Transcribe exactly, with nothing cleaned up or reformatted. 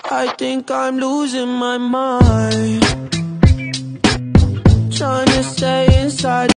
I think I'm losing my mind, trying to stay inside